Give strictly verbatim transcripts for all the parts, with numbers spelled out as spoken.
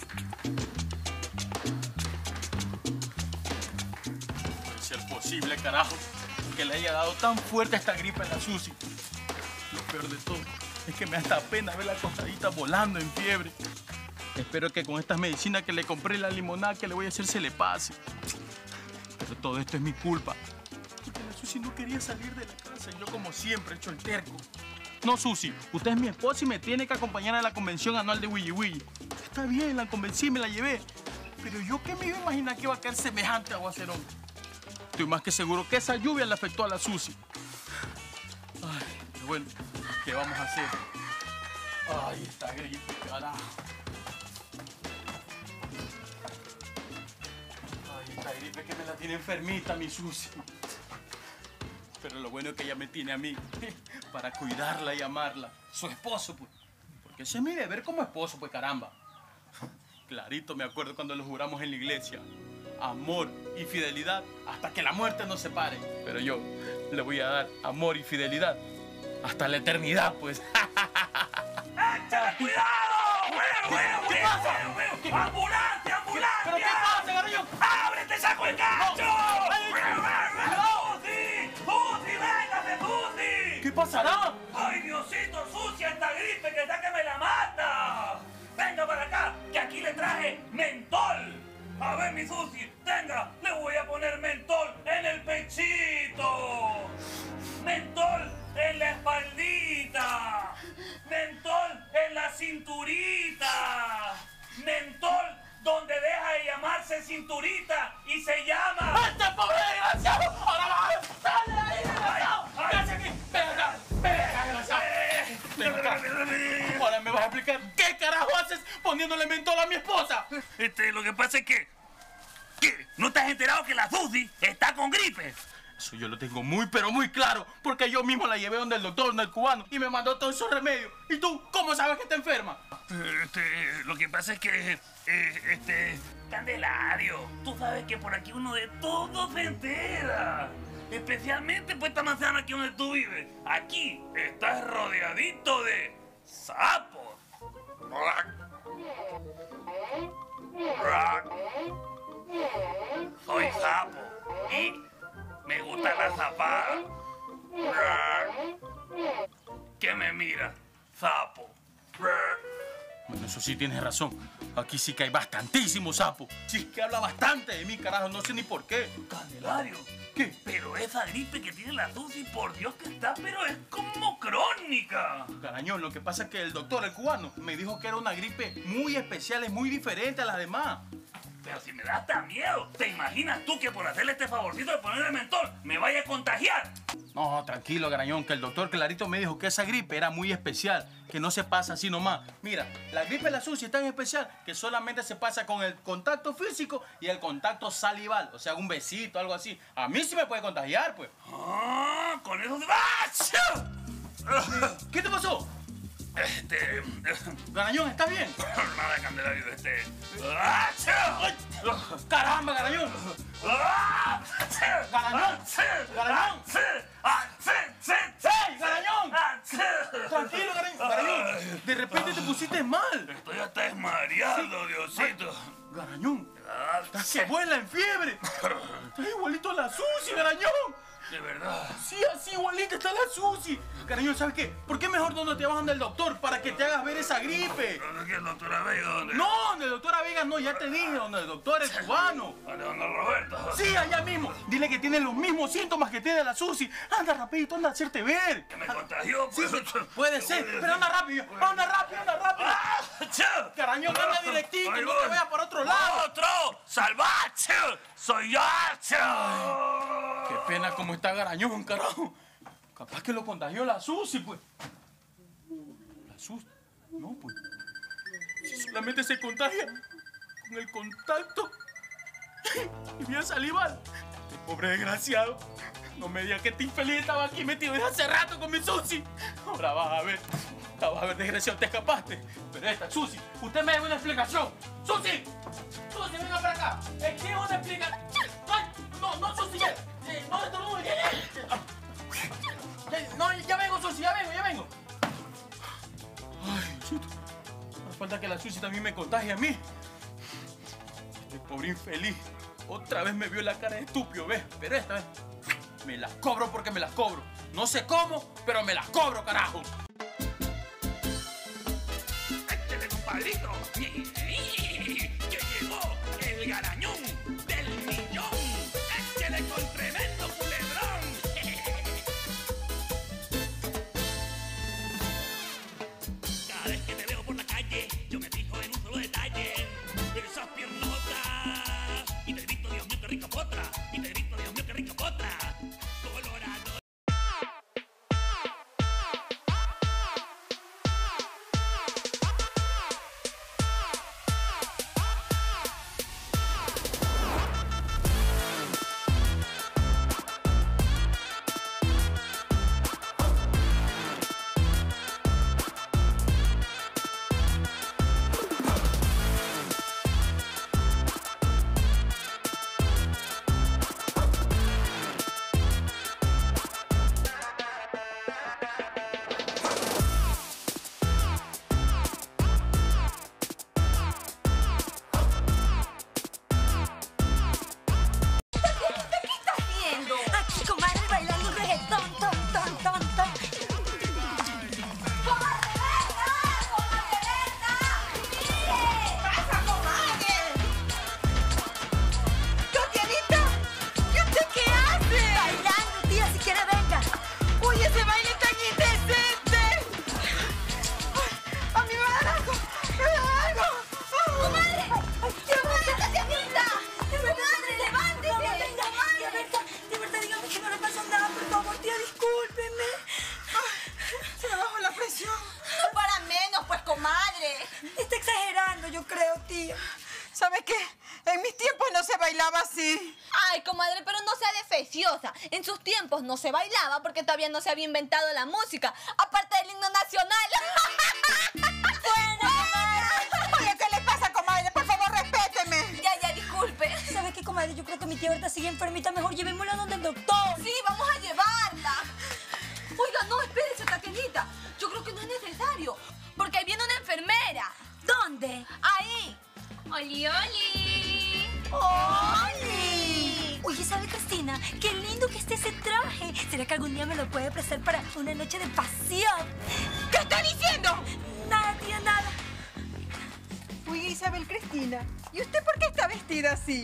puede ser posible, carajo, que le haya dado tan fuerte esta gripe a la Susi. Lo peor de todo es que me da hasta pena ver la acostadita volando en fiebre. Espero que con estas medicinas que le compré, la limonada que le voy a hacer, se le pase. Pero todo esto es mi culpa. Porque la Susi no quería salir de la casa y yo, como siempre, he hecho el terco. No, Susi, usted es mi esposa y me tiene que acompañar a la convención anual de Willy Willy. Está bien, la convencí, me la llevé. Pero yo qué me iba a imaginar que iba a caer semejante aguacerón. Estoy más que seguro que esa lluvia le afectó a la Susi. Ay, pero bueno, ¿qué vamos a hacer? Ay, esta gripe, carajo. Ay, esta gripe que me la tiene enfermita, mi Susi. Pero lo bueno es que ella me tiene a mí para cuidarla y amarla. Su esposo, pues. Porque ese es mi deber como esposo, pues, caramba. Clarito me acuerdo cuando lo juramos en la iglesia. Amor y fidelidad hasta que la muerte nos separe. Pero yo le voy a dar amor y fidelidad hasta la eternidad, pues. ¡Échale cuidado! ¡Bueno, bueno, ¿Qué bueno, pasa? bueno, bueno! ¿Qué? ¡Ambulancia, ambulancia! ¿Pero qué pasa, Garrillo? ¡Ábrete, saco el cacho! No. Ay, ¡Susi! ¡Susi, véngase, Susi! ¿Qué pasará? ¡Ay, Diosito, Susi, esta gripe que está que me la mata! Venga para acá, que aquí le traje mentol. A ver, mi Susi, tenga, le voy a poner mentol en el pechito. Mentol en la espaldita. Mentol en la cinturita. Mentol donde deja de llamarse cinturita y se llama... ¡Este pobre desgraciado! ¡Ahora va! ¡Sale ahí, desgraciado! Ay, ay. ¡Ven aquí! ¡Ven acá! ¡Ven acá, desgraciado! ¡Ven acá! Ahora me vas a explicar qué carajo haces poniéndole mentol a mi esposa. Este, lo que pasa es que... ¿Qué? ¿No te has enterado que la Susi está con gripe? Eso yo lo tengo muy, pero muy claro, porque yo mismo la llevé donde el doctor, donde el cubano, y me mandó todos esos remedios. ¿Y tú cómo sabes que está enferma? Este, lo que pasa es que... eh, este... Candelario, tú sabes que por aquí uno de todo se entera. Especialmente por esta manzana aquí donde tú vives. Aquí estás rodeadito de sapos. Soy sapo y me gusta la zapada. ¿Qué me mira? Sapo. Bueno, eso sí tienes razón. Aquí sí que hay bastantísimo sapo. Sí, es que habla bastante de mí, carajo, no sé ni por qué. Candelario. ¿Qué? Pero esa gripe que tiene la Susi, por Dios que está, pero es como crónica. Carañón, lo que pasa es que el doctor, el cubano, me dijo que era una gripe muy especial, es muy diferente a las demás. Pero si me da hasta miedo, ¿te imaginas tú que por hacerle este favorcito de ponerle mentol me vaya a contagiar? No, tranquilo, Garañón, que el doctor Clarito me dijo que esa gripe era muy especial, que no se pasa así nomás. Mira, la gripe de la Susi es tan especial que solamente se pasa con el contacto físico y el contacto salival, o sea, un besito, algo así. A mí sí me puede contagiar, pues. Ah, con eso se va. ¿Qué te pasó? Este... Garañón, ¿estás bien? Nada, Candelario, este... ¡Ay! ¡Caramba, Garañón! ¡Garañón! ¡Garañón! ¡Ey, Garañón! Tranquilo, Garañón. Garañón, de repente te pusiste mal. Estoy hasta desmareado, Diosito. Garañón, estás que vuela en fiebre. Estás igualito a la Susi, Garañón. De verdad. Sí, así igualita está la Susi. Cariño, ¿sabes qué? ¿Por qué mejor no te vas donde el doctor para que te hagas ver esa gripe? ¿Dónde es que el doctor Vega? ¿Dónde? No, donde el doctor Vega no, ya te dije, donde el doctor es cubano. ¿Dónde, dónde Roberto? Sí, allá mismo. Dile que tiene los mismos síntomas que tiene la Susi. Anda rapidito, anda a hacerte ver. ¿Que me contagió? Sí, Pues, sí, puede ser, pero anda rápido, anda rápido, anda rápido. ¡Ah! Carañón, anda directito, Ahí no voy. te vayas por otro lado. ¡Otro! ¡Salvaje! ¡Soy yo! Qué pena cómo está Garañón, carajo. Capaz que lo contagió la Susi, pues. La Susi. No, pues. Si solamente se contagia con el contacto y vía salival. Este pobre desgraciado. No me digas que este infeliz estaba aquí metido desde hace rato con mi Susi. Ahora vas a ver. Ahora vas a ver, desgraciado, te escapaste. Pero esta, Susi, usted me debe una explicación. ¡Susi! ¡Susi, venga para acá! Exijo una explicación. ¡Ay! No, no, Susi, ya. Eh, no, esto no. Ya, ya. Ya, no, ya vengo, Susi, ya vengo, ya vengo. Ay, Diosito. No falta que la Susi también me contagie a mí. Este pobre infeliz otra vez me vio la cara de estúpido, ¿ves? Pero esta vez me las cobro porque me las cobro. No sé cómo, pero me las cobro, carajo. ¡Échale, compadrito! ¡Que llegó el garañón del millón! ¡Échale con tremendo culebrón! Cada vez que te veo por la calle, yo me fijo en un solo detalle. Esas piernotas. Y te grito, Dios mío, qué rica potra. Y te grito, Dios mío, qué rica potra. Colorado. ¿Sabes qué? En mis tiempos no se bailaba así. Ay, comadre, pero no sea defeciosa. En sus tiempos no se bailaba porque todavía no se había inventado la música, aparte del himno nacional. Bueno, comadre. Oye, ¿qué le pasa, comadre? Por favor, respéteme. Ya, ya, disculpe. ¿Sabes qué, comadre? Yo creo que mi tía ahorita sigue enfermita. Mejor llevémosla donde el doctor. Sí, vamos a llevarla. Oiga, no, espérese, Tatianita. Yo creo que no es necesario, porque ahí viene una enfermera. ¿Dónde? Ahí. ¡Oli, oli! ¡Oli! Oye, ¿sabe, Cristina? ¡Qué lindo que esté ese traje! ¿Será que algún día me lo puede prestar para una noche de pasión? ¿Qué está diciendo? Nada, tía, nada. Oye, Isabel Cristina, ¿y usted por qué está vestida así?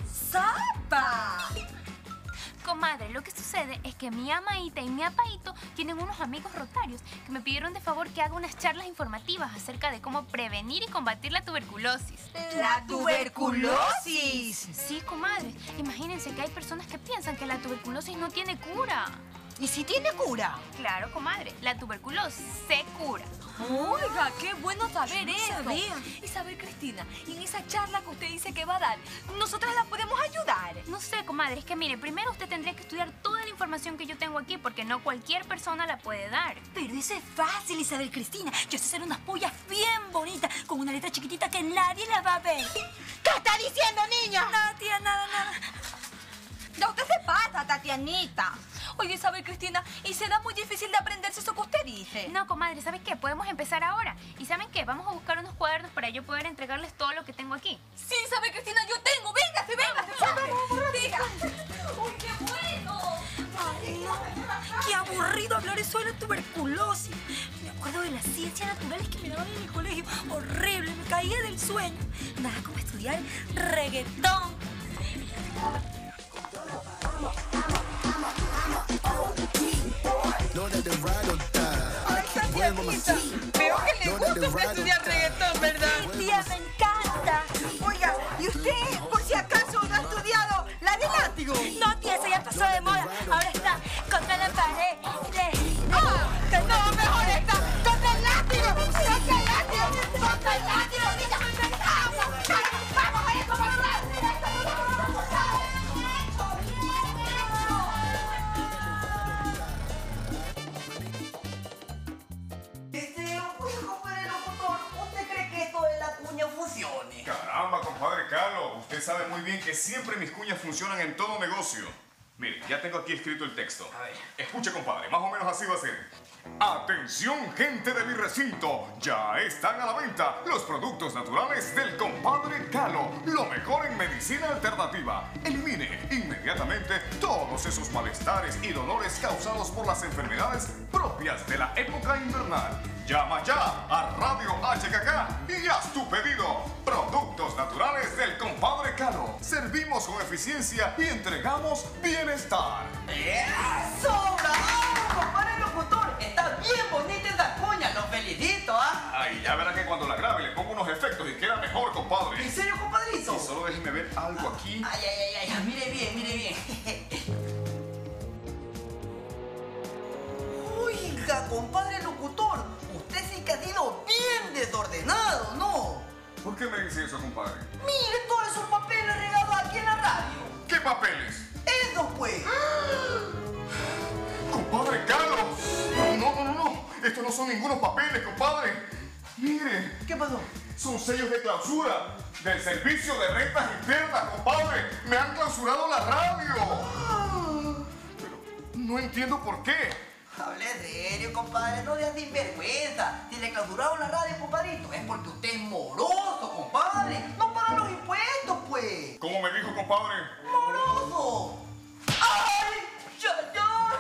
¡Zapa! Comadre, lo que sucede es que mi amaíta y mi apaíto tienen unos amigos rotarios que me pidieron de favor que haga unas charlas informativas acerca de cómo prevenir y combatir la tuberculosis. ¿La tuberculosis? Sí, comadre. Imagínense que hay personas que piensan que la tuberculosis no tiene cura. ¿Y si tiene cura? Claro, comadre, la tuberculosis se cura. Oiga, qué bueno saber No eso. sabía. Isabel Cristina, y en esa charla que usted dice que va a dar, ¿nosotras la podemos ayudar? No sé, comadre, es que mire, primero usted tendría que estudiar toda la información que yo tengo aquí porque no cualquier persona la puede dar. Pero eso es fácil, Isabel Cristina. Yo sé hacer unas pollas bien bonitas con una letra chiquitita que nadie las va a ver. ¿Qué está diciendo, niña? Nada, tía, nada, nada. Ya usted se pasa, Tatianita. Oye, Isabel Cristina, ¿y será muy difícil de aprenderse eso que usted dice? No, comadre, ¿sabes qué? Podemos empezar ahora. ¿Y saben qué? Vamos a buscar unos cuadernos para yo poder entregarles todo lo que tengo aquí. Sí, Isabel Cristina, yo tengo. Véngase, véngase. Diga. ¡Uy, qué bueno! Ay, no. Qué aburrido hablar eso de la tuberculosis. Me acuerdo de las ciencias naturales que me daban en el colegio. Horrible, me caía del sueño. Nada como estudiar reggaetón. Ay, Tatianita, veo que le gusta usted estudiar reggaetón, ¿verdad? Tía, me encanta. Oiga, ¿y usted por si acaso no ha estudiado la de látigo? No, tía, eso ya pasó de moda. Ahora está contra la pared. ¡Ah! No, mejor está contra el látigo. ¡Contra el látigo! ¡Contra el látigo, niña! ¡Vamos! ¡Vamos a ir como el Este, oye, compadre locutor, ¿usted cree que esto de la cuña funcione? Caramba, compadre Carlos, usted sabe muy bien que siempre mis cuñas funcionan en todo negocio. Mire, ya tengo aquí escrito el texto. A ver. Escuche, compadre, más o menos así va a ser. Atención, gente de mi recinto, ya están a la venta los productos naturales del compadre Calo, lo mejor en medicina alternativa. Elimine inmediatamente todos esos malestares y dolores causados por las enfermedades propias de la época invernal. Llama ya a Radio H K K y haz tu pedido. Productos naturales del compadre Calo. Servimos con eficiencia y entregamos bienestar. ¡Eso! ¡Bravo, compadre locutor! Está bien bonita esta cuña, los felicito, ¿ah? Ay, ya verá que cuando la grabe le pongo unos efectos y queda mejor, compadre. ¿En serio, compadrito? Sí, solo déjeme ver algo aquí. Ay, ay, ay, ay, mire bien, mire bien. Oiga, compadre locutor, usted sí que ha sido bien desordenado, ¿no? ¿Por qué me dice eso, compadre? Mire todos esos papeles regados aquí en la radio. ¿Qué papeles? Eso pues. ¡Compadre Carlos! No, no, no, no. Estos no son ningunos papeles, compadre. Mire. ¿Qué pasó? Son sellos de clausura del servicio de rentas internas, compadre. Me han clausurado la radio. Pero no entiendo por qué. Hable serio, compadre, no seas sinvergüenza. Si le clausuraron la radio, compadrito, es porque usted es moroso, compadre. No paga los impuestos, pues. ¿Cómo me dijo, compadre? ¡Moroso! ¡Ay! ¡Ya, ya!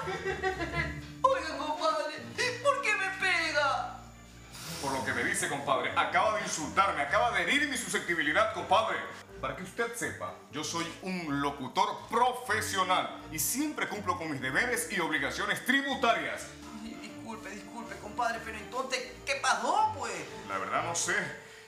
Oiga, compadre, ¿por qué me pega? Por lo que me dice, compadre, acaba de insultarme, acaba de herir mi susceptibilidad, compadre. Para que usted sepa, yo soy un locutor profesional y siempre cumplo con mis deberes y obligaciones tributarias. Ay, disculpe, disculpe, compadre, pero entonces, ¿qué pasó, pues? La verdad no sé.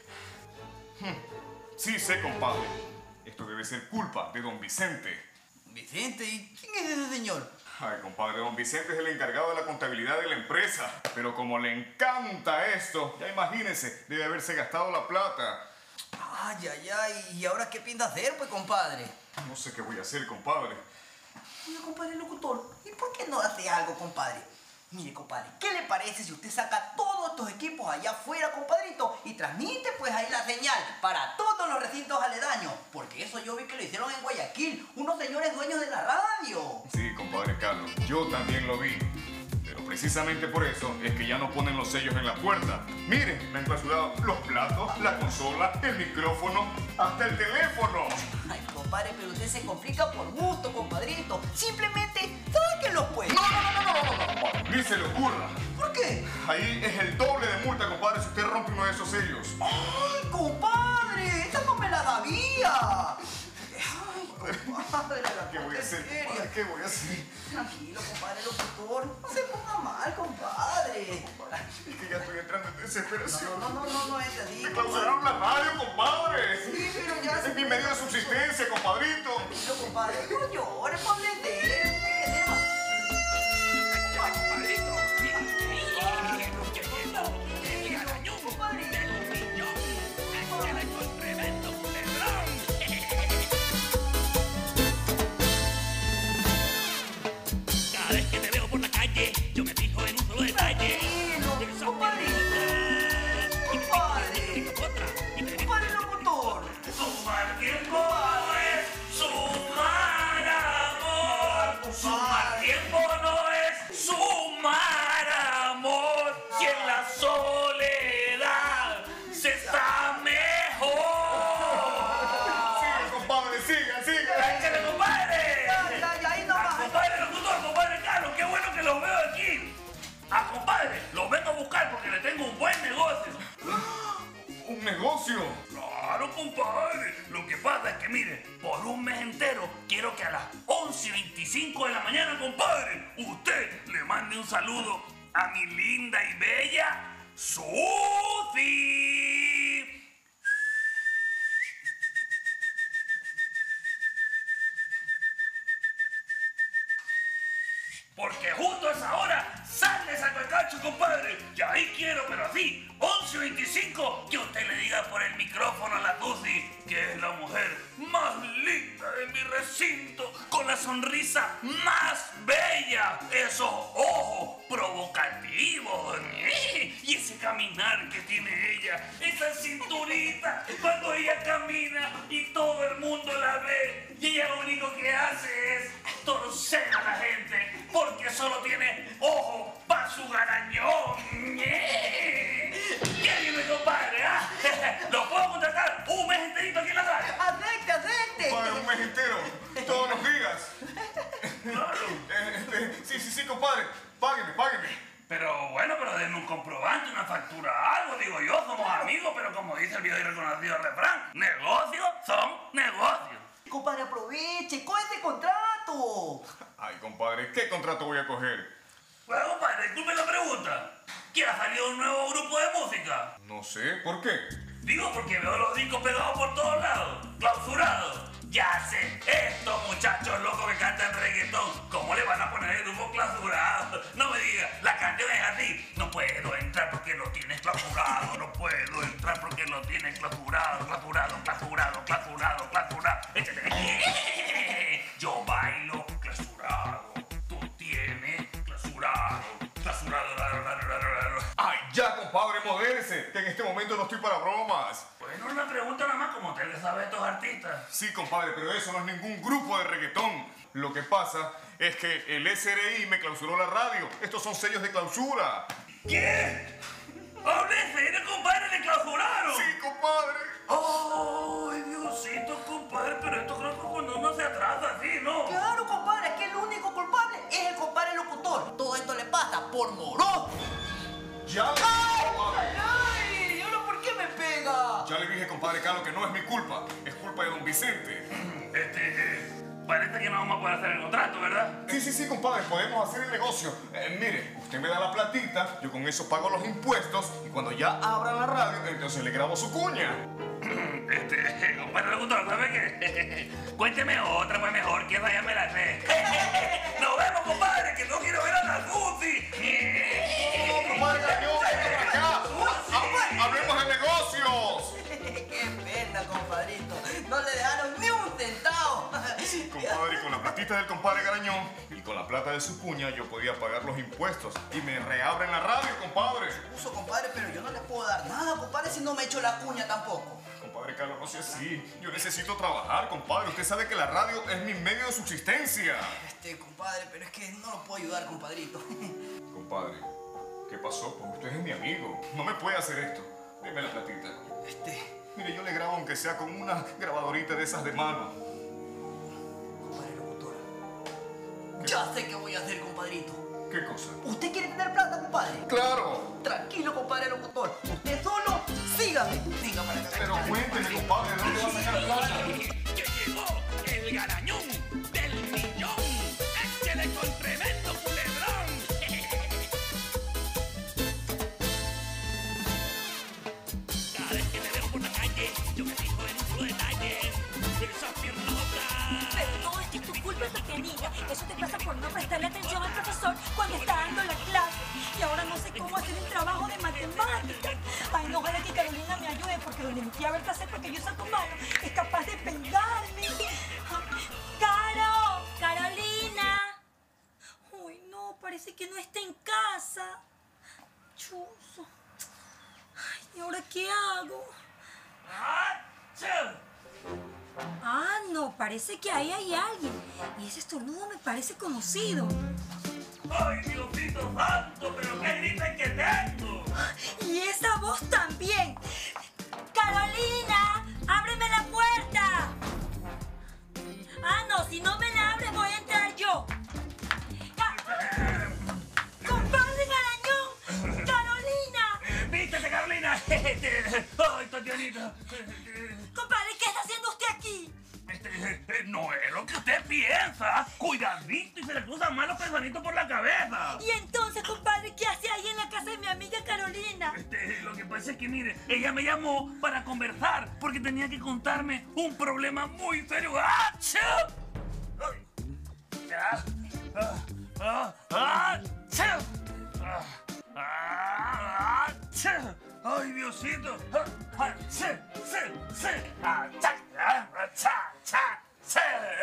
Hmm, Sí sé, compadre. Esto debe ser culpa de don Vicente. Vicente, ¿y quién es ese señor? Ay, compadre, don Vicente es el encargado de la contabilidad de la empresa. Pero como le encanta esto, ya imagínese, debe haberse gastado la plata. Ay, ay, ay, ¿y ahora qué piensa hacer, pues, compadre? No sé qué voy a hacer, compadre. Oye, compadre locutor, ¿y por qué no hace algo, compadre? Mire, compadre, ¿qué le parece si usted saca todos estos equipos allá afuera, compadrito, y transmite pues ahí la señal para todos los recintos aledaños? Porque eso yo vi que lo hicieron en Guayaquil, unos señores dueños de la radio. Sí, compadre Carlos, yo también lo vi. Pero precisamente por eso es que ya no ponen los sellos en la puerta. Miren, me han clausurado los platos, la consola, el micrófono, hasta el teléfono. Ay, compadre, pero usted se complica por gusto, compadrito. Simplemente sáquenlos, pues. No, no, no, no, no, no, no, compadre, ni se le ocurra. ¿Por qué? Ahí es el doble de multa, compadre, si usted rompe uno de esos sellos. ¡Ay, compadre! ¡Esa no me la sabía! ¡Ay, compadre! ¿Qué voy a hacer, compadre? ¿Qué voy a hacer? Tranquilo, compadre locutor. No se ponga mal, compadre. Es que ya estoy entrando en desesperación. No, no, no, no es así. Me clausuraron la radio, compadre. Sí, pero ya se... Es mi medio de subsistencia, compadrito. Tranquilo, compadre. No llores, Pablo. Tiene que ser más. Cada vez que te veo por la calle, yo me fijo en un solo detalle. Tranquilo, compadre. Compadre. Compadre locutor. Sumar tiempo no es sumar amor. Sumar tiempo no es sumar amor. Si en la soledad se está mejor. Sigan, compadre, sigan, sigan. ¡Échale, compadre! Ya, ya, ya, ahí no Ah, más. compadre locutor, compadre Carlos, qué bueno que los veo aquí. Ah, compadre, los vengo a buscar porque le tengo un buen negocio. Un negocio. Claro, compadre. Lo que pasa es que, mire, por un mes entero quiero que a las once y veinticinco de la mañana, compadre, usted le mande un saludo a mi linda y bella Susi. Porque justo a esa hora sale esa cacacho, compadre. Y ahí quiero, pero así, once y veinticinco, que usted le diga por el micrófono a la Susi que es la mujer más linda de mi recinto, con la sonrisa más bella, esos ojos provocativos, ¿eh? Y ese caminar que tiene ella, esa cinturita, cuando ella camina y todo el mundo la ve, y ella lo único que hace es... torcer a la gente porque solo tiene ojo para su garañón. ¿Qué viene, compadre? ¿Ah? ¿Lo puedo contratar un mes enterito aquí en la radio? ¡Acepte, acepte! Para un mes entero, todos los días. Claro. Eh, este, sí, sí, sí, compadre. Págueme, págueme. Pero bueno, pero denme un comprobante, una factura, algo, digo yo, somos amigos, pero como dice el viejo y reconocido refrán, negocios son negocios. Compadre, aproveche, coge este contrato. Ay, compadre, ¿qué contrato voy a coger? Bueno, compadre, disculpe la pregunta. ¿Que ha salido un nuevo grupo de música? No sé, ¿por qué? Digo porque veo los discos pegados por todos lados, clausurados. Ya sé, estos muchachos locos que cantan reggaetón, ¿cómo le van a poner el grupo clausurado? No me digas, la canción es así. No puedo entrar porque lo tienes clausurado, no puedo entrar porque lo tienes clausurado, clausurado, clausurado, clausurado, clausurado. Échate. Yo bailo clausurado, tú tienes clausurado, clausurado. Ay, ya, compadre, modérese, que en este momento no estoy para bromas. Bueno, una pregunta nada más, como usted le sabe a estos artistas. Sí, compadre, pero eso no es ningún grupo de reggaetón. Lo que pasa es que el S R I me clausuró la radio. Estos son sellos de clausura. ¿Qué? ¡Hable serio, compadre! ¡Le clausuraron! Sí, compadre. ¡Ay, Diosito, compadre! Pero esto creo que cuando uno se atrasa así, ¿no? Claro, compadre, es que el único culpable es el compadre locutor. Todo esto le pasa por morón. Ya le ¡Ay! dije, compadre. ¡Ay! ¿Y ahora por qué me pega? Ya le dije, compadre Carlos, que no es mi culpa. Es culpa de don Vicente. Este, eh, parece que no vamos a poder hacer el contrato, ¿verdad? Sí, sí, sí, compadre, podemos hacer el negocio. Eh, mire, usted me da la platita, yo con eso pago los impuestos y cuando ya abran la radio, entonces le grabo su cuña. Este, compadre locutor, ¿sabe qué? Cuénteme otra, pues mejor, que vaya me la sé. ¡Nos vemos, compadre, que no quiero ver a la Susi! No, compadre, yo, ven acá. Ha- Hablemos de negocios. ¡Qué pena, compadrito! No le dejaron ni un centavo. Compadre, con la platita del compadre Garañón y con la plata de su cuña yo podía pagar los impuestos y me reabren la radio, compadre. Uso, compadre, pero yo no le puedo dar nada, compadre, si no me echo la cuña tampoco. Compadre Carlos, no sea así. Yo necesito trabajar, compadre. Usted sabe que la radio es mi medio de subsistencia. Este, compadre, pero es que no lo puedo ayudar, compadrito. Compadre, ¿qué pasó? Pues usted es mi amigo. No me puede hacer esto. Deme la platita. Este, Mire, yo le grabo aunque sea con una grabadorita de esas de mano. compadre locutora. Ya sé qué voy a hacer, compadrito. ¿Qué cosa? ¿Usted quiere tener plata, compadre? ¡Claro! Tranquilo, compadre locutor. Usted solo sígame. Siga para acá. Pero cuénteme, compadre, ¿de dónde va a sacar plata? ¡Que llegó el garañón del millón! ¡Échele con tremendo culebrón! Cada vez que te veo por la calle, yo me fijo en un solo detalle. Esas piernotas. Pero todo esto es tu culpa, pequeñita. Eso te pasa por no prestarle atención al profesor cuando está dando la clase. Y ahora no sé cómo hacer el trabajo de matemáticas. Ay, no, ojalá que Carolina me ayude, porque donde mi tía Berta sepa que yo saco mano, es capaz de pegarme. ¡Caro! ¡Carolina! Uy, no, parece que no está en casa. Chuzo. Ay, ¿y ahora qué hago? ¡Achú! Ah, no, parece que ahí hay alguien. Y ese estornudo me parece conocido. ¡Ay, Diosito santo! ¡Pero qué gripe que tengo! Y esa voz también. ¡Carolina! ¡Ábreme la puerta! Ah, no, si no me la abres voy a entrar yo. Ca- ¡Compadre Garañón! ¡Carolina! ¡Vístete, Carolina! ¡Ay, Tatianita! Compadre, ¿qué está haciendo usted aquí? Este, no es lo que usted piensa. Cuidadito y se le cruzan malos pensamientos por la cabeza. Y entonces, compadre, ¿qué hace ahí en la casa de mi amiga Carolina? Este, lo que pasa es que, mire, ella me llamó para conversar porque tenía que contarme un problema muy serio. ¡Achú! ¡Ay! Ah, ah, ah, ¡achú! Ah, ah, ¡achú! ¡Ay, Diosito! ¡Ah, ¡achú! ¡Sí! ¡Sí! ¡Achá! ¡Achá! ¡Achá! ¡Sí!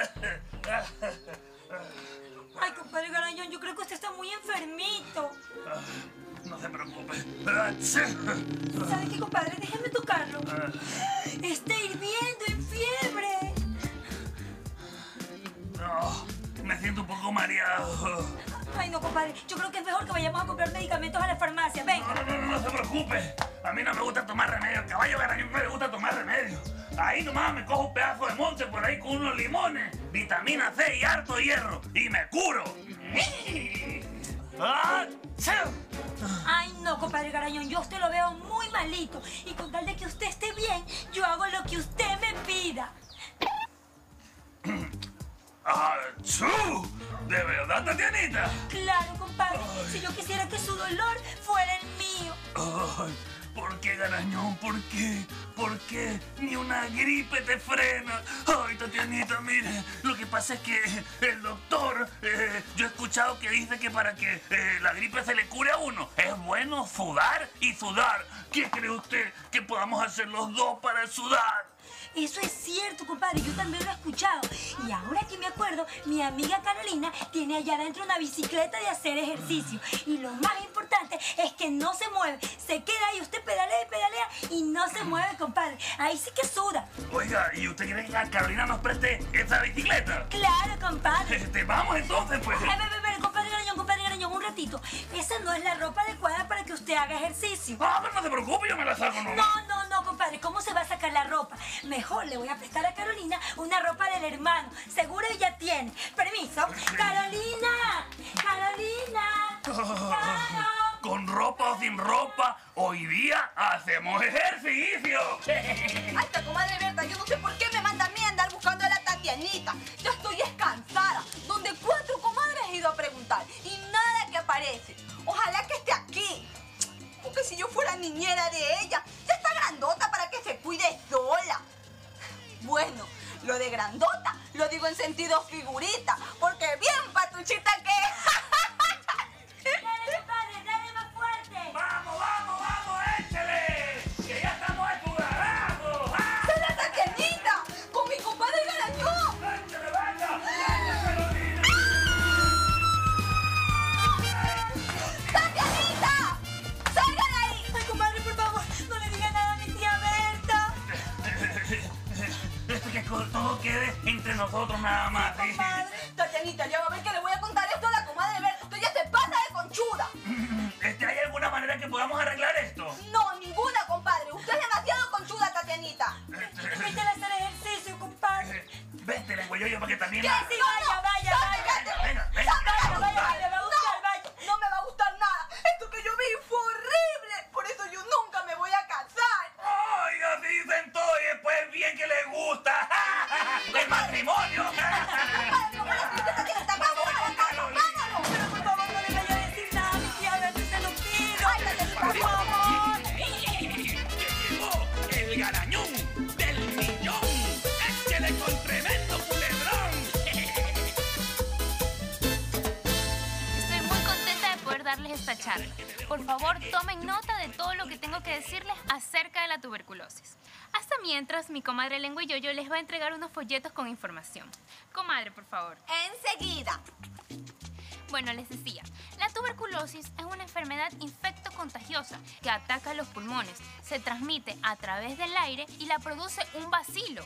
Ay, compadre Garañón, yo creo que usted está muy enfermito. No se preocupe. ¡Achú! ¿Sabe qué, compadre? Déjeme tocarlo. Está hirviendo en fiebre. No, me siento no, compadre. Yo creo que es mejor que vayamos a comprar medicamentos a la farmacia. Venga. No, no, no, no se preocupe. A mí no me gusta tomar remedio. El caballo garañón no le gusta tomar remedio. Ahí nomás me cojo un pedazo de monte por ahí con unos limones, vitamina C y harto hierro. Y me curo. ¡Ah! Ay, no, compadre Garañón, yo a usted lo veo muy malito. Y con tal de que usted esté bien, yo hago lo que usted me pida. ¡Achú! ¿De verdad, Tatianita? Claro, compadre. Si yo quisiera que su dolor fuera el mío. Ay, ¿por qué, Garañón? ¿Por qué? ¿Por qué? Ni una gripe te frena. Ay, Tatianita, mire, lo que pasa es que el doctor, eh, yo he escuchado que dice que para que eh, la gripe se le cure a uno, es bueno sudar y sudar. ¿Qué cree usted que podamos hacer los dos para sudar? Eso es cierto, compadre, yo también lo he escuchado. Y ahora que me acuerdo, mi amiga Carolina tiene allá adentro una bicicleta de hacer ejercicio. Y lo más importante es que no se mueve. Se queda ahí, usted pedalea y pedalea y no se mueve, compadre. Ahí sí que suda. Oiga, ¿y usted quiere que la Carolina nos preste esa bicicleta? Claro, compadre. Este, vamos entonces, pues. Ay, ve, ve, ve, compadre Garañón, compadre Garañón, un ratito. Esa no es la ropa adecuada para que usted haga ejercicio. Ah, pero no se preocupe, yo me la saco, ¿no? No, no, no, compadre, ¿cómo se va a sacar la ropa? Mejor le voy a prestar a Carolina una ropa del hermano. Seguro ella tiene. Permiso. ¡Carolina! ¡Carolina! ¡Caro! Con ropa o sin ropa, hoy día hacemos ejercicio. Ay, esta comadre Berta, yo no sé por qué me manda a mí a andar buscando a la Tatianita. Yo estoy descansada. Donde cuatro comadres he ido a preguntar y nada que aparece. Ojalá que esté aquí. Porque si yo fuera niñera de ella, ya está grandota para que se cuide sola. Bueno, lo de grandota lo digo en sentido figurita, porque bien patuchita que es. ¡Dale, compadre, dale más fuerte! ¡Vamos, vamos, vamos, échale! ¡Que ya estamos escudarados! ¡Ah! ¡Soy la Tatianita! ¡Con mi compadre Garañón! ¡Échale, venga! ¡Venga, Carolina! ¡Tatianita! ¡Salgan ahí! Ay, comadre, por favor, no le diga nada a mi tía Berta. Esto que todo quede entre nosotros nada más. ¿Sí? Tatianita, ya va a ver que le voy a contar esto a la comadre Berta. Usted ya se pasa de conchuda. Este, ¿hay alguna manera que podamos arreglar esto? No, ninguna, compadre. Usted es demasiado conchuda, Tatianita. Métela a hacer ejercicio, compadre. Vente, lengua yo, yo, para que también... Que sí, vaya, vaya, vaya. Venga, venga, Vaya, venga, vaya, venga. que le va a gustar, vaya. No me va a gustar nada. Esto que yo vi fue horrible. Por eso yo nunca me voy a casar. ¡Ay, así dicen todo y después bien que les gusta! ¡El matrimonio! ¿Cómo le dice Tatianita? ¡Vamos a la casa! ¡Vámonos! Pero por favor, no le vaya a decir nada a mi tía Berta, se lo pido. Ay, Tatianita, Por favor. ¡Que llegó el garañón del millón! ¡Échale con tremendo culebrón! Estoy muy contenta de poder darles esta charla. Por favor, tomen nota de todo lo que tengo que decirles acerca de la tuberculosis. Hasta mientras, mi comadre Lengua y Yoyo les va a entregar unos folletos con información. Comadre, por favor. Enseguida. Bueno, les decía, la tuberculosis es una enfermedad infectocontagiosa que ataca los pulmones, se transmite a través del aire y la produce un bacilo.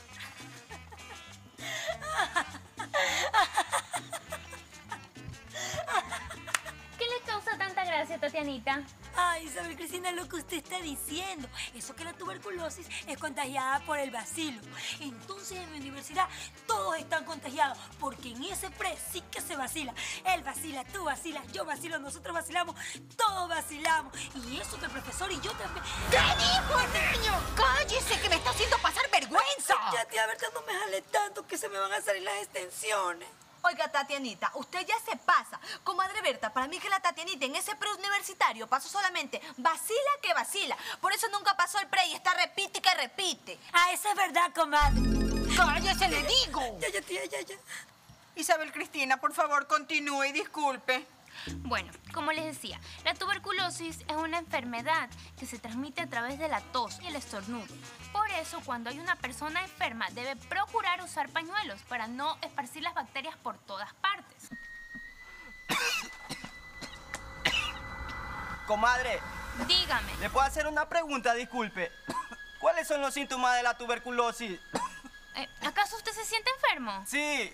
¿Qué le causa tanta gracia, Tatianita? Ay, Isabel Cristina, lo que usted está diciendo. Eso que la tuberculosis es contagiada por el bacilo. Entonces en mi universidad todos están contagiados, porque en ese pre sí que se vacila. Él vacila, tú vacilas, yo vacilo, nosotros vacilamos, todos vacilamos. Y eso que el profesor y yo también. ¿Qué dijo ese niño? ¡Cállese, que me está haciendo pasar vergüenza! Ya, tía Berta, no me jale tanto que se me van a salir las extensiones. Oiga, Tatianita, usted ya se pasa. Comadre Berta, para mí que la Tatianita en ese preuniversitario pasó solamente vacila que vacila. Por eso nunca pasó el pre y está repite que repite. Ah, eso es verdad, comadre. ¡Cállese, le digo! Ya, ya, tía, ya, ya. Isabel Cristina, por favor, continúe y disculpe. Bueno, como les decía, la tuberculosis es una enfermedad que se transmite a través de la tos y el estornudo. Por eso, cuando hay una persona enferma, debe procurar usar pañuelos para no esparcir las bacterias por todas partes. Comadre, Dígame. ¿le puedo hacer una pregunta? Disculpe. ¿Cuáles son los síntomas de la tuberculosis? Eh, ¿Acaso usted se siente enfermo? Sí.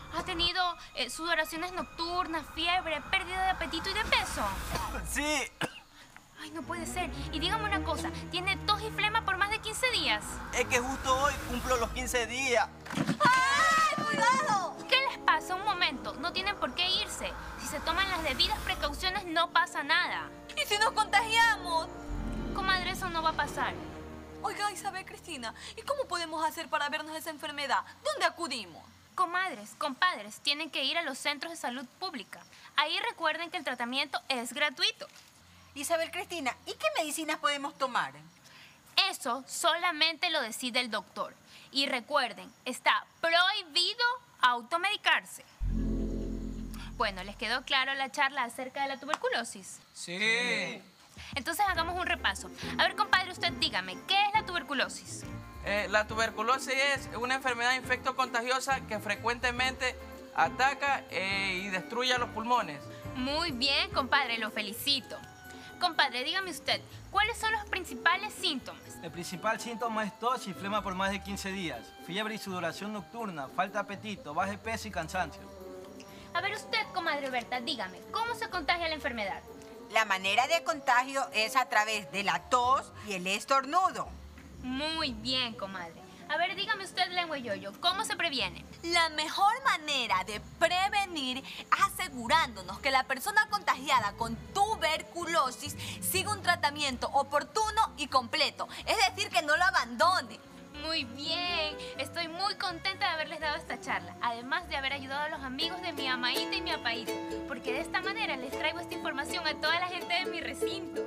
¿Ha tenido eh, sudoraciones nocturnas, fiebre, pérdida de apetito y de peso? Sí. Ay, no puede ser. Y dígame una cosa, ¿tiene tos y flema por más de quince días? Es que justo hoy cumplo los quince días. ¡Ay, cuidado! ¿Qué les pasa? Un momento, no tienen por qué irse. Si se toman las debidas precauciones, no pasa nada. ¿Y si nos contagiamos? Comadre, eso no va a pasar. Oiga, Isabel Cristina, ¿y cómo podemos hacer para vernos esa enfermedad? ¿Dónde acudimos? Comadres, compadres, tienen que ir a los centros de salud pública. Ahí recuerden que el tratamiento es gratuito. Isabel Cristina, ¿y qué medicinas podemos tomar? Eso solamente lo decide el doctor. Y recuerden, está prohibido automedicarse. Bueno, ¿les quedó claro la charla acerca de la tuberculosis? Sí. Entonces hagamos un repaso. A ver, compadre, usted dígame, ¿qué es la tuberculosis? Eh, la tuberculosis es una enfermedad infecto-contagiosa que frecuentemente ataca eh, y destruye los pulmones. Muy bien, compadre, lo felicito. Compadre, dígame usted, ¿cuáles son los principales síntomas? El principal síntoma es tos y flema por más de quince días, fiebre y sudoración nocturna, falta de apetito, bajo de peso y cansancio. A ver usted, comadre Berta, dígame, ¿cómo se contagia la enfermedad? La manera de contagio es a través de la tos y el estornudo. Muy bien, comadre. A ver, dígame usted, Lengua y Yoyo, ¿cómo se previene? La mejor manera de prevenir es asegurándonos que la persona contagiada con tuberculosis siga un tratamiento oportuno y completo. Es decir, que no lo abandone. Muy bien. Estoy muy contenta de haberles dado esta charla. Además de haber ayudado a los amigos de mi amaíta y mi apaíta. Porque de esta manera les traigo esta información a toda la gente de mi recinto.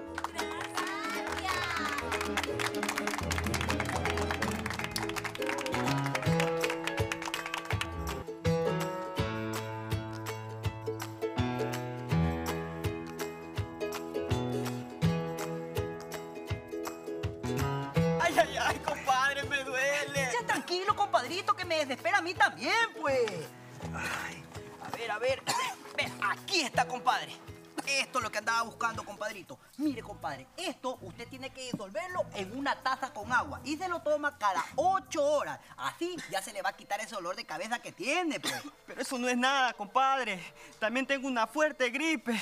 Ay, ay, ay, compadre, me duele. Ya tranquilo, compadrito, que me desespera a mí también, pues. Ay, a ver, a ver. Ve, aquí está, compadre. Esto es lo que andaba buscando, compadrito. Mire, compadre, esto usted tiene que disolverlo en una taza con agua y se lo toma cada ocho horas. Así ya se le va a quitar ese dolor de cabeza que tiene, pues. Pero eso no es nada, compadre. También tengo una fuerte gripe.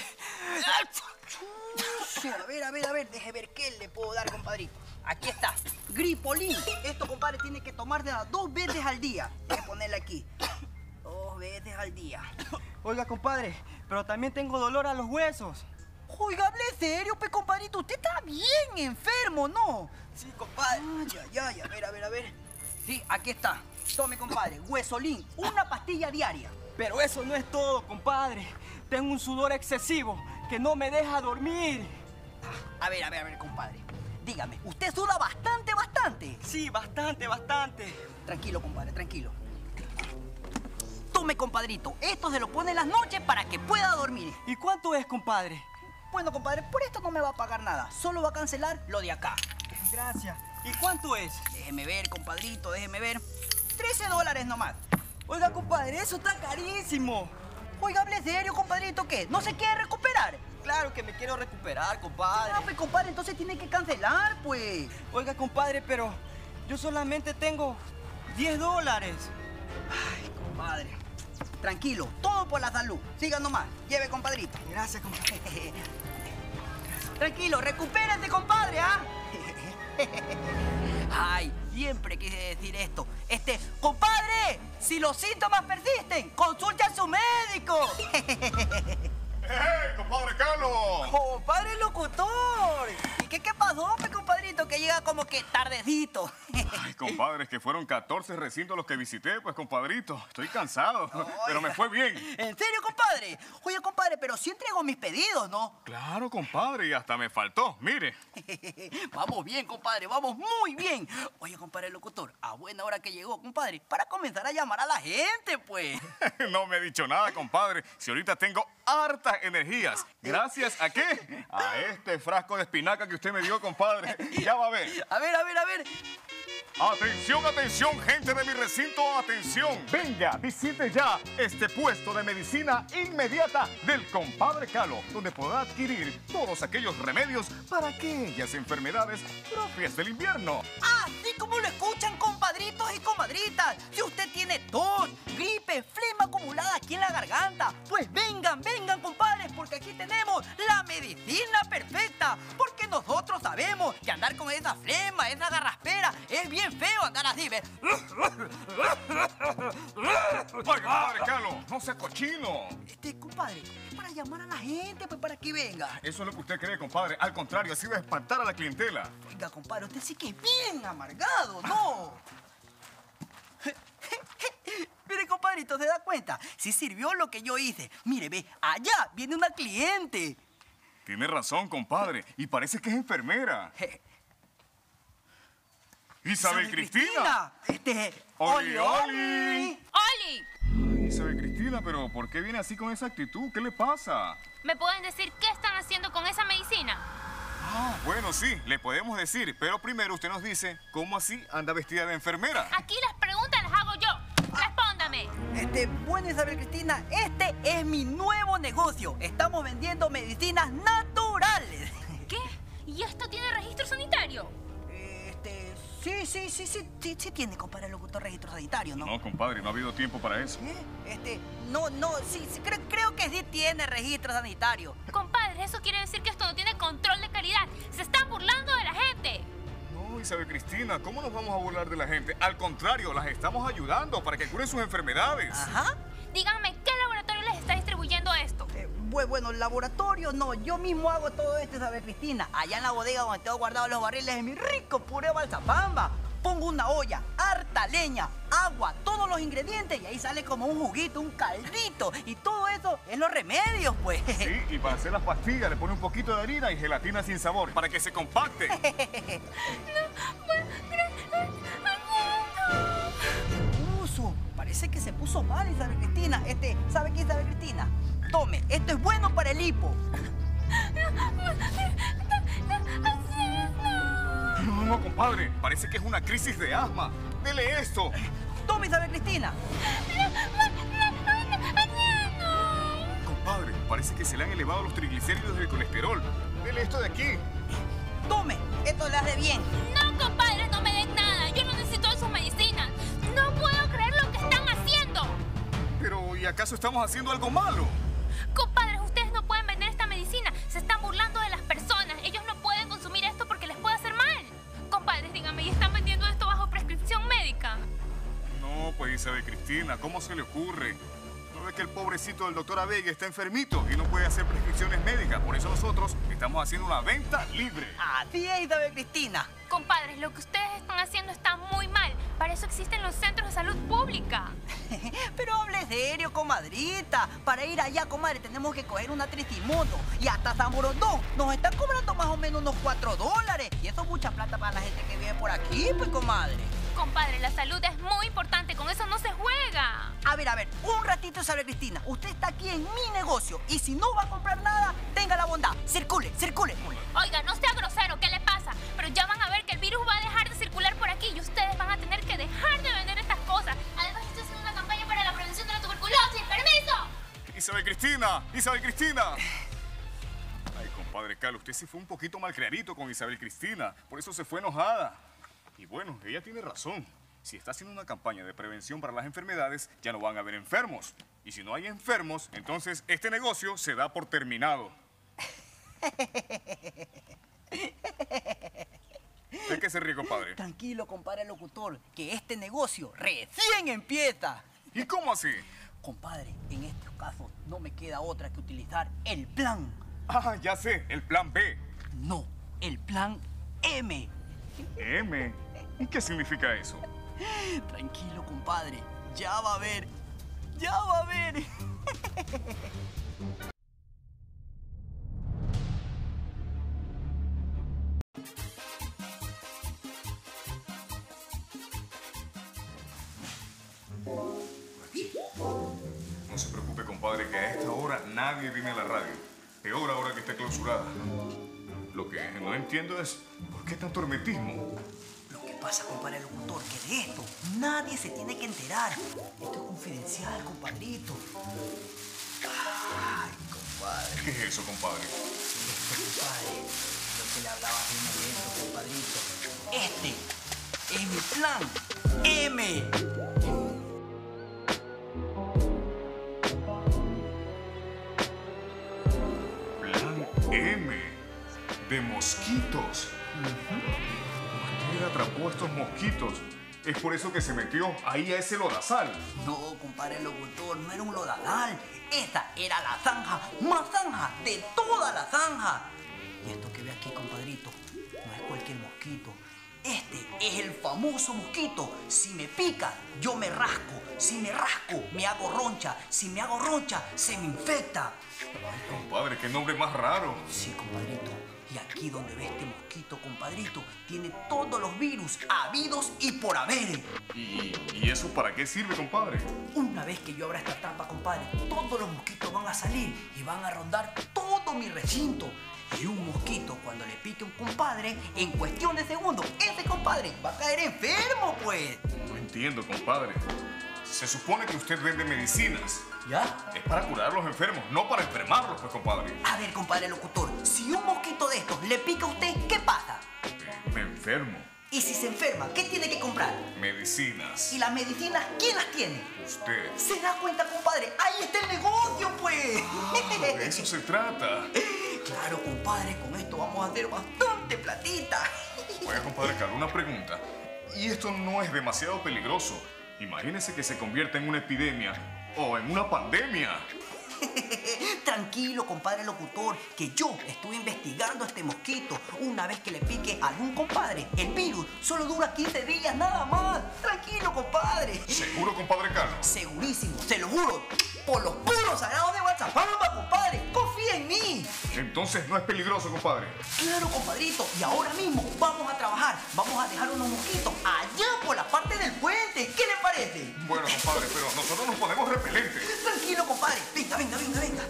A ver, a ver, a ver, deje ver qué le puedo dar, compadrito. Aquí está, Gripolín. Esto, compadre, tiene que tomársela dos veces al día. Deje ponerla aquí. Dos veces al día. Oiga, compadre, pero también tengo dolor a los huesos. Oiga, hable serio, pues, compadrito. Usted está bien enfermo, ¿no? Sí, compadre. Ay, ay, ay, a ver, a ver, a ver. Sí, aquí está. Tome, compadre, Huesolín, una pastilla diaria. Pero eso no es todo, compadre. Tengo un sudor excesivo que no me deja dormir. A ver, a ver, a ver, compadre. Dígame, ¿usted suda bastante, bastante? Sí, bastante, bastante. Tranquilo, compadre, tranquilo. Tome, compadrito. Esto se lo pone en las noches para que pueda dormir. ¿Y cuánto es, compadre? Bueno, compadre, por esto no me va a pagar nada. Solo va a cancelar lo de acá. Gracias. ¿Y cuánto es? Déjeme ver, compadrito, déjeme ver. trece dólares nomás. Oiga, compadre, eso está carísimo. Oiga, hable serio, compadrito, ¿qué? ¿No se quiere recuperar? Claro que me quiero recuperar, compadre. Ah, pues, compadre, entonces tiene que cancelar, pues. Oiga, compadre, pero yo solamente tengo diez dólares. Ay, compadre. Tranquilo, todo por la salud. Siga nomás. Lleve, compadrito. Gracias, compadre. Tranquilo, recupérate, compadre, ¿ah? Ay, siempre quise decir esto. Este, compadre, si los síntomas persisten, consulte a su médico. ¡Hey, compadre Carlos! ¡Compadre locutor! ¿Y qué, qué pasó, mi compadrito? Que llega como que tardecito. Ay, compadre, es que fueron catorce recintos los que visité, pues, compadrito. Estoy cansado, pero me fue bien. ¿En serio, compadre? Oye, compadre, pero sí entrego mis pedidos, ¿no? Claro, compadre, y hasta me faltó. Mire. Vamos bien, compadre, vamos muy bien. Oye, compadre locutor, a buena hora que llegó, compadre, para comenzar a llamar a la gente, pues. No me he dicho nada, compadre. Si ahorita tengo hartas energías. ¿Gracias a qué? A este frasco de espinaca que usted me dio, compadre. Ya va a ver. A ver, a ver, a ver. Atención, atención, gente de mi recinto, atención. Venga, visite ya este puesto de medicina inmediata del compadre Calo, donde podrá adquirir todos aquellos remedios para aquellas enfermedades propias del invierno. Así como lo escuchan, compadritos y comadritas. Si usted tiene tos, gripe, flema acumulada hablar así, ¿ves? Oiga, compadre Carlos, no sea cochino. Este, compadre, es para llamar a la gente, pues para que venga. Eso es lo que usted cree, compadre. Al contrario, así va a espantar a la clientela. Oiga, compadre, usted sí que es bien amargado, ¿no? Mire, compadrito, ¿se da cuenta? Sí sirvió lo que yo hice. Mire, ve, allá viene una cliente. Tiene razón, compadre. Y parece que es enfermera. Isabel Cristina. Este, Oli, Oli. ¡Oli! Ay, Isabel Cristina, pero ¿por qué viene así con esa actitud? ¿Qué le pasa? ¿Me pueden decir qué están haciendo con esa medicina? Ah, bueno, sí, le podemos decir, pero primero usted nos dice cómo así anda vestida de enfermera. Aquí las preguntas las hago yo. Respóndame. Este, bueno, Isabel Cristina, este es mi nuevo negocio. Estamos vendiendo medicinas naturales. ¿Qué? ¿Y esto tiene registro sanitario? Este, sí, sí, sí, sí, sí, sí tiene, compadre, el locutor registro sanitario, ¿no? No, compadre, no ha habido tiempo para eso. ¿Eh? Este, no, no, sí, sí creo, creo que sí tiene registro sanitario. Compadre, eso quiere decir que esto no tiene control de calidad. Se están burlando de la gente. No, Isabel Cristina, ¿cómo nos vamos a burlar de la gente? Al contrario, las estamos ayudando para que curen sus enfermedades. Ajá. Díganme, ¿qué laboratorio les está distribuyendo esto? Eh, bu- bueno, laboratorio no, yo mismo hago todo esto, Isabel Cristina. Allá en la bodega donde tengo guardados los barriles de mi rico puré balsapamba. Pongo una olla, harta leña, agua, todos los ingredientes y ahí sale como un juguito, un caldito. Y todo eso es los remedios, pues. Sí, y para hacer las pastillas le pone un poquito de harina y gelatina sin sabor para que se compacte. Puso, parece que se puso mal, Isabel Cristina. Este, ¿sabe qué, Isabel Cristina? Tome, esto es bueno para el hipo. No, no, no, compadre, parece que es una crisis de asma. Dele esto. Tome, Isabel Cristina. Compadre, parece que se le han elevado los triglicéridos del colesterol. Dele esto de aquí. Tome, esto le hace bien. No, compadre, no me den nada. Yo no necesito sus medicinas. No puedo creer lo que están haciendo. Pero, ¿y acaso estamos haciendo algo malo? Compadres, ustedes no pueden vender esta medicina. Se están burlando de las personas. Ellos no pueden consumir esto porque les puede hacer mal. Compadres, díganme, ¿y están vendiendo esto bajo prescripción médica? No, pues Isabel Cristina, ¿cómo se le ocurre? ¿No ve que el pobrecito del doctor Abegui está enfermito y no puede hacer prescripciones médicas? Por eso nosotros estamos haciendo una venta libre. Así es, Isabel Cristina. Compadres, lo que ustedes están haciendo está muy mal. Para eso existen los centros de salud pública. Pero hable serio, comadrita. Para ir allá, comadre, tenemos que coger una tricimoto. Y hasta San Borondón nos están cobrando más o menos unos cuatro dólares. Y eso es mucha plata para la gente que vive por aquí, pues, comadre. Compadre, la salud es muy importante. Con eso no se juega. A ver, a ver, un ratito, Isabel Cristina. Usted está aquí en mi negocio. Y si no va a comprar nada, tenga la bondad. Circule, circule. Oiga, no sea grosero. ¿Qué le pasa? Pero ya van a ver que el virus va a dejar de circular por aquí y ustedes van a tener que dejar de vender estas cosas. Además, estoy haciendo una campaña para la prevención de la tuberculosis. ¡Permiso! Isabel Cristina, Isabel Cristina. Ay, compadre Carlos, usted sí fue un poquito malcriadito con Isabel Cristina. Por eso se fue enojada. Y bueno, ella tiene razón. Si está haciendo una campaña de prevención para las enfermedades, ya no van a haber enfermos. Y si no hay enfermos, entonces este negocio se da por terminado. ¿De qué se ríe, compadre? Tranquilo, compadre locutor, que este negocio recién empieza. ¿Y cómo así? Compadre, en estos casos no me queda otra que utilizar el plan. Ah, ya sé, el plan B. No, el plan M. ¿M? ¿Y qué significa eso? Tranquilo, compadre, ya va a ver, ya va a ver. No se preocupe, compadre, que a esta hora nadie viene a la radio. Peor ahora que está clausurada. Lo que no entiendo es por qué tanto hermetismo. Lo que pasa, compadre locutor, que de esto nadie se tiene que enterar. Esto es confidencial, compadrito. Ay, compadre. ¿Qué es eso, compadre? Este, compadre, lo que le hablaba hace un momento, compadrito. Este es mi plan M. M, de mosquitos. Usted atrapó a estos mosquitos Es por eso que se metió ahí a ese lodazal. No, compadre locutor, no era un lodazal. Esta era la zanja más zanja de toda la zanja. Y esto que ve aquí, compadrito, no es cualquier mosquito. Este es el famoso mosquito. Si me pica, yo me rasco. Si me rasco, me hago roncha. Si me hago roncha, se me infecta. Ay, compadre, qué nombre más raro. Sí, compadrito. Y aquí donde ve este mosquito, compadrito, tiene todos los virus habidos y por haber. ¿Y, ¿Y eso para qué sirve, compadre? Una vez que yo abra esta trampa, compadre, todos los mosquitos van a salir y van a rondar todo mi recinto. Y un mosquito, cuando le pique a un compadre, en cuestión de segundos, ese compadre va a caer enfermo, pues. No entiendo, compadre. Se supone que usted vende medicinas. ¿Ya? Es para curar a los enfermos, no para enfermarlos, pues, compadre. A ver, compadre locutor, si un mosquito de estos le pica a usted, ¿qué pasa? Me enfermo. Y si se enferma, ¿qué tiene que comprar? Medicinas. ¿Y las medicinas quién las tiene? Usted. ¿Se da cuenta, compadre? Ahí está el negocio, pues. Ah, de eso se trata. Claro, compadre, con esto vamos a hacer bastante platita. Oiga, compadre Carlos, una pregunta. ¿Y esto no es demasiado peligroso? Imagínese que se convierta en una epidemia o en una pandemia. Tranquilo, compadre locutor, que yo estuve investigando a este mosquito. Una vez que le pique a algún compadre, el virus solo dura quince días nada más. Tranquilo, compadre. ¿Seguro, compadre Carlos? Segurísimo, se lo juro. Por los puros sagrados de Guachapamba, compadre. Confía en mí. Entonces no es peligroso, compadre. Claro, compadrito. Y ahora mismo vamos a trabajar. Vamos a dejar unos mosquitos allá por la parte del puente. ¿Qué le parece? Bueno, compadre, pero nosotros nos ponemos repelentes. Tranquilo, compadre. Venga, venga, venga, venga.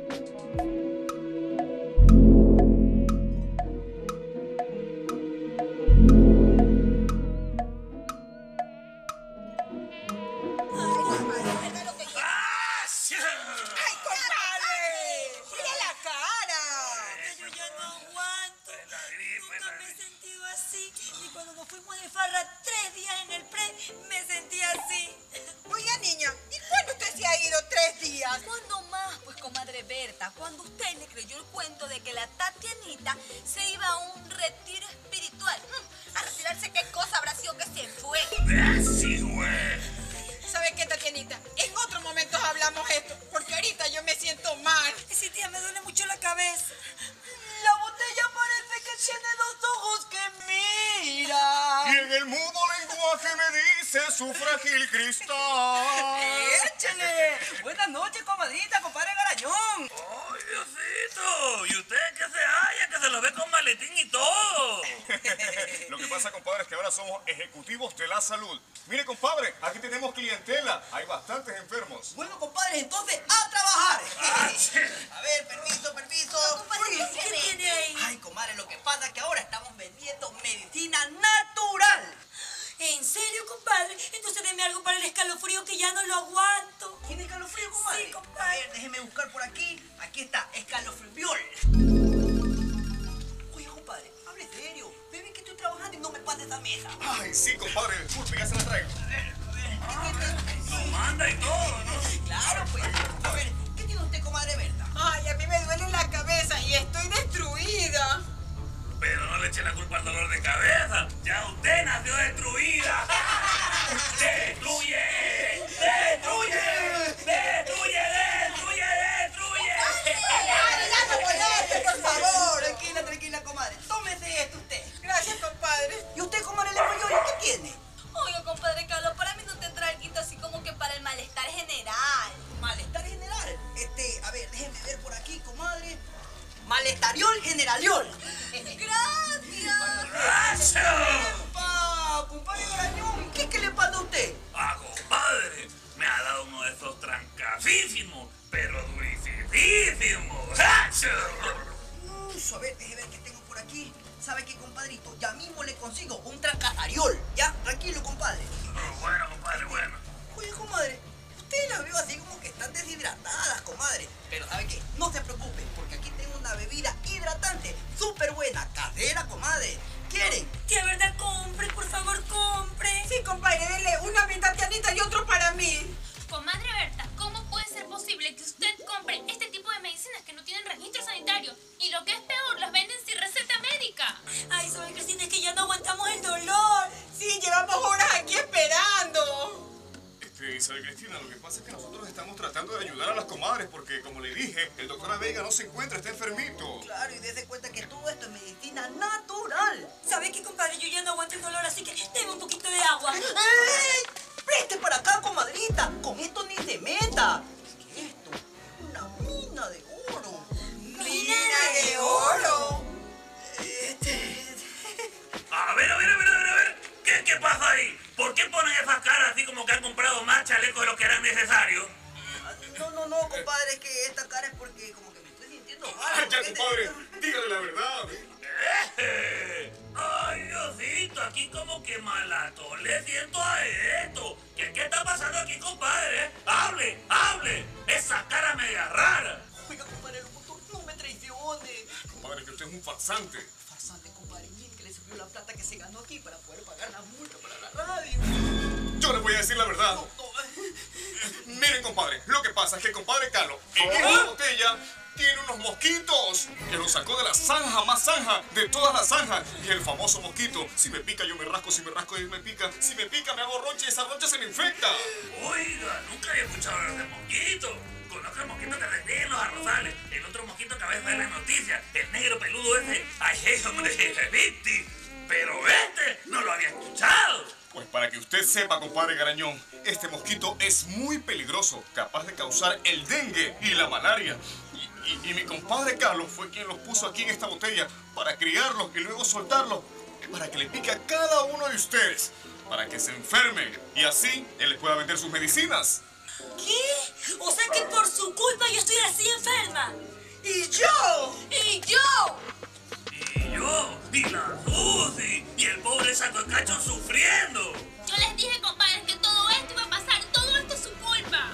Cuando usted le creyó el cuento de que la Tatianita se iba a un retiro espiritual. A retirarse, ¿qué cosa habrá sido que se fue? Sí, güey. ¿Sabe qué, Tatianita? En otros momentos hablamos esto, porque ahorita yo me siento mal. Sí, tía, me duele mucho la cabeza. La botella parece que tiene dos ojos que mira. Y en el mudo lenguaje me dice su frágil cristal. ¡Échale! Buenas noches, comadrita, compadre Garañón. ¡Ay, Diosito! ¿Y usted que se halla? Que se lo ve con maletín y todo. Lo que pasa, compadre, es que ahora somos ejecutivos de la salud. Mire, compadre, aquí tenemos clientela. Hay bastantes enfermos. Bueno, compadre, entonces, ¡a trabajar! Ah, sí. A ver, permiso, permiso. Compadre, Uy, ¿qué tiene ahí? Ay, comadre, lo que pasa es que ahora estamos vendiendo medicina natural. ¿En serio, compadre? Entonces deme algo para el escalofrío que ya no lo aguanto. ¿Tiene escalofrío, comadre? Sí, compadre. A ver, déjeme buscar por aquí. Aquí está, escalofriol. Oye, compadre, hable serio. Me ven que estoy trabajando y no me pases esa mesa. Ay, sí, compadre, disculpe, ya se la traigo. A ver, a ver. Lo manda y todo, ¿no? Claro, pues. A ver, ¿qué tiene usted, comadre Berta? Ay, a mí me duele la cabeza y estoy destruida. Pero no le eche la culpa al dolor de cabeza. Ya usted nació destruida. ¡Destruye! ¡Destruye! ¡Destruye! ¡Destruye! ¡Destruye! Por favor. Tranquila, tranquila, comadre. Tómese esto usted. Gracias, compadre. ¿Y usted, comadre Lemoyoli, qué tiene? Oiga, compadre Carlos, para mí no tendrá algo así como que para el malestar general. Malestar general. Este, a ver, déjeme ver por aquí, comadre. Malestariol generaliol. ¡Gracias! ¡Gracias! ¡Pa, compadre Garañón! ¿Qué, ¿Qué le pasa a usted? Ah, compadre, me ha dado uno de esos trancasísimos, pero durísimos. Mm, a ver, déjeme ver qué tengo por aquí. ¿Sabe qué, compadrito? Ya mismo le consigo un trancasariol. ¿Ya? Tranquilo, compadre. Bueno, compadre, bueno. Oye, comadre, ustedes las veo así como que están deshidratadas, comadre. Pero ¿sabe qué? No se preocupen, porque aquí tengo una bebida hidratante, súper buena, casera, comadre. ¿Quieren? Tía Berta, compre, por favor, compre. Sí, compadre, dele una a mi Tatianita y otro para mí. Comadre Berta, ¿cómo puede ser posible que usted compre este tipo de medicinas que no tienen registro sanitario? Y lo que es peor, las venden sin receta médica. Ay, Isabel Cristina, es que ya no aguantamos el dolor. Sí, llevamos horas aquí Isabel Cristina, lo que pasa es que nosotros estamos tratando de ayudar a las comadres porque, como le dije, el doctor Vega no se encuentra, está enfermito. Claro, y dése cuenta que todo esto es medicina natural. ¿Sabes qué, compadre? Yo ya no aguanto el dolor, así que tengo un poquito de agua. ¡Ey! ¡Preste para acá, comadrita! Con esto ni se meta. ¿Qué es esto? Una mina de oro. ¡Mina de oro! Este... A ver, a ver, a ver, a ver, a ver. ¿Qué, qué pasa ahí? ¿Por qué ponen esas caras así como que han comprado más chalecos de lo que eran necesarios? No, no, no, compadre, es que esta cara es porque como que me estoy sintiendo mal. Ay, ya, compadre, dígale la verdad. ¡Eh! ¡Ay, Diosito! Aquí como que malato le siento a esto. ¿Qué, qué está pasando aquí, compadre? ¡Hable, hable! Esa cara media rara. Oiga, compadre, locutor, no me traicione. Compadre, que usted es un farsante. Farsante, compadre, miren que le subió la plata que se ganó aquí para poder pagar la multa para la radio. Yo le voy a decir la verdad. No, no. Miren, compadre, lo que pasa es que el compadre Carlos en esta botella tiene unos mosquitos que los sacó de la zanja más zanja de todas las zanjas. Y el famoso mosquito, si me pica yo me rasco, si me rasco yo me pica, si me pica me hago roncha y esa roncha se me infecta. Oiga, nunca había escuchado hablar de mosquito. Conozco el mosquito que rendía en los arrozales. El otro mosquito que a veces ve las noticias. El negro peludo ese. Ay, hombre, Victi. Pero este no lo había escuchado. Pues para que usted sepa, compadre Garañón, este mosquito es muy peligroso, capaz de causar el dengue y la malaria. Y, y, y mi compadre Carlos fue quien los puso aquí en esta botella para criarlos y luego soltarlos para que le pique a cada uno de ustedes, para que se enferme y así él les pueda vender sus medicinas. ¿Qué? O sea que por su culpa yo estoy así enferma. ¡Y yo! ¡Y yo! Y yo, y la Susi, y el pobre Saco de Cacho sufriendo. Yo les dije, compadres, que todo esto iba a pasar. Todo esto es su culpa.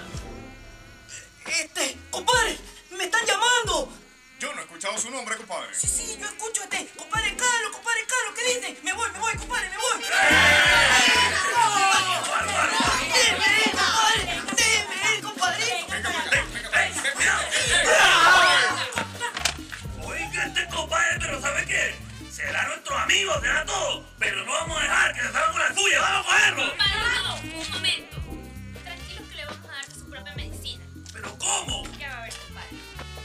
Este, compadre, me están llamando. Yo no he escuchado su nombre, compadre. Sí, sí, yo escucho este. Compadre Carlos, compadre Carlos, ¿qué dice? Me voy, me voy, compadre, me voy. ¡Déjeme ir, compadre! ¡Déjeme ir, compadre! Venga, venga, venga, venga, venga. Oiga, este compadre, pero ¿sabe qué? Será nuestro amigo, será todo. Pero no vamos a dejar que se salga con la suya, vamos a cogerlo. Compadre, no, un momento. Tranquilos que le vamos a dar su propia medicina. ¿Pero cómo? Ya va a ver, compadre.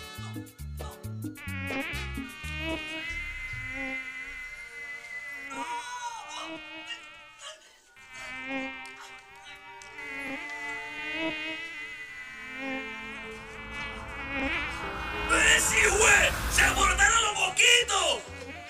¡Eh, sí, güey! ¡Se alborotaron los mosquitos!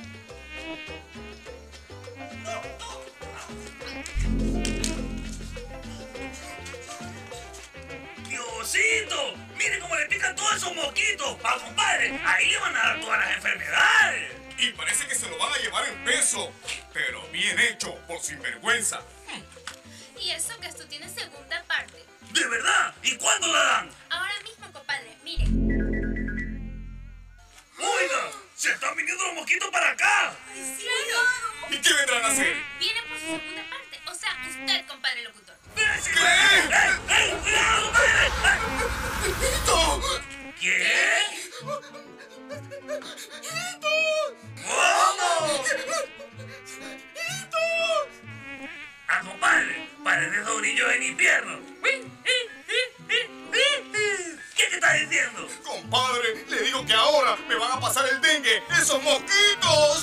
¡Diosito! ¡Mire cómo le pican todos esos mosquitos! ¡Ah, compadre! Ahí le van a dar todas las enfermedades. Y parece que se lo van a llevar en peso, pero bien hecho, por sinvergüenza. Y eso que esto tiene segunda parte. ¿De verdad? ¿Y cuándo la dan? Ahora mismo, compadre, mire. ¡Oiga! ¡Se están viniendo los mosquitos para acá! Claro. ¿Y qué vendrán a hacer? Viene por su segunda parte. O sea, usted, compadre locutor. ¿Qué? ¡Eh, eh! ¡Cuidado, compadre! ¿Qué? ¿Cómo? ¡Ah, compadre! Parece sobrillo en invierno. ¿Qué te estás diciendo? Compadre, le digo que ahora me van a pasar el dengue, esos mosquitos.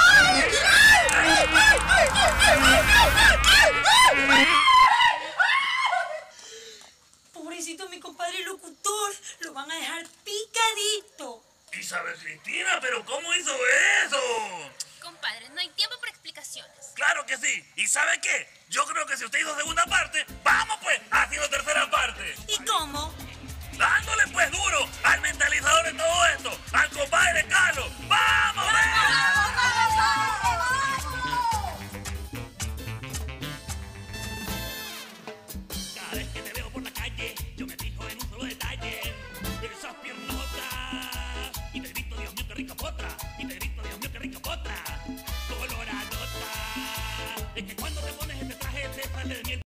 Pobrecito mi compadre locutor, lo van a dejar picadito. Isabel Cristina, ¿pero cómo hizo eso? Compadre, no hay tiempo para explicaciones. Claro que sí. ¿Y sabe qué? Yo creo que si usted hizo segunda parte, vamos pues haciendo tercera parte. ¿Y cómo? Dándole pues duro al mentalizador de todo esto.